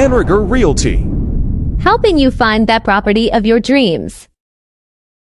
Anriger Realty. helping you find that property of your dreams.